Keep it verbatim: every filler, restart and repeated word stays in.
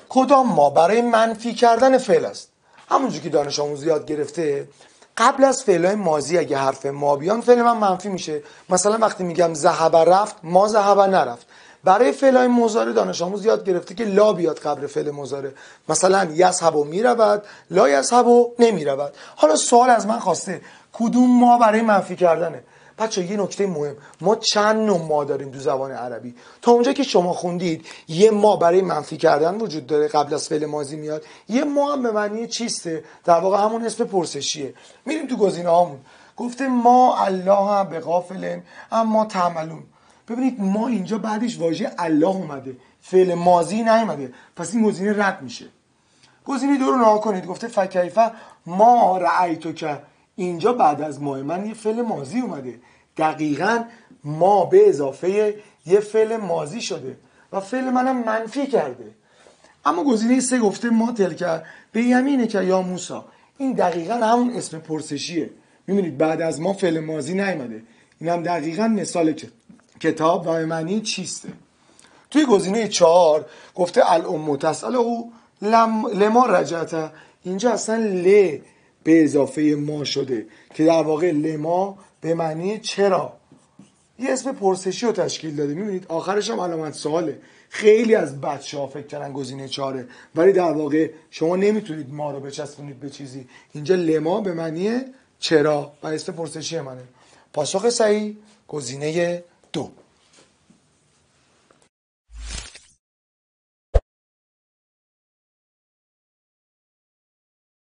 کدام ما برای منفی کردن فعل است. همونجوری که دانش آموز یاد گرفته قبل از فعلای ماضی اگه حرف ما بیان فعل من منفی میشه. مثلا وقتی میگم ذهب رفت، ما ذهب نرفت. برای فعلای مضارع دانش آموز یاد گرفته که لا بیاد قبل فعل مضارع. مثلا یذهب میرود، لا یذهب نمیرود. حالا سوال از من خواسته کدوم ما برای منفی کردنه. بچه یه نکته مهم، ما چند نوع ما داریم تو زبان عربی؟ تا اونجا که شما خوندید یه ما برای منفی کردن وجود داره، قبل از فعل ماضی میاد. یه ما هم به معنی چیسته، در واقع همون اسم پرسشیه. میریم تو گزینه هامون، گفته ما الله به غافلن اما تعملون. ببینید ما اینجا بعدش واژه الله اومده، فعل ماضی نیومده، پس این گزینه رد میشه. گزینه دو رو نگاه کنید، گفته فکیفه ما رأیتو که، اینجا بعد از ما من یه فعل ماضی اومده، دقیقاً ما به اضافه یه فعل ماضی شده و فعل منم منفی کرده. اما گزینه سه گفته ما تلک به یمینه که یا موسی، این دقیقاً همون اسم پرسشیه. میبینید بعد از ما فعل ماضی نیومده، این هم دقیقاً مثال کتاب و معنی چیسته. توی گزینه چهار گفته الام تسأله لم لما رجعت، اینجا اصلا ل به اضافه ما شده که در واقع لما به معنی چرا، یه اسم پرسشی رو تشکیل داده. میبینید آخرش هم علامت سواله. خیلی از بچه‌ها فکر کردن گزینه چهاره، ولی در واقع شما نمیتونید ما رو بچسبونید به چیزی. اینجا لما به معنی چرا و اسم پرسشی منه. پاسخ صحیح گزینه دو.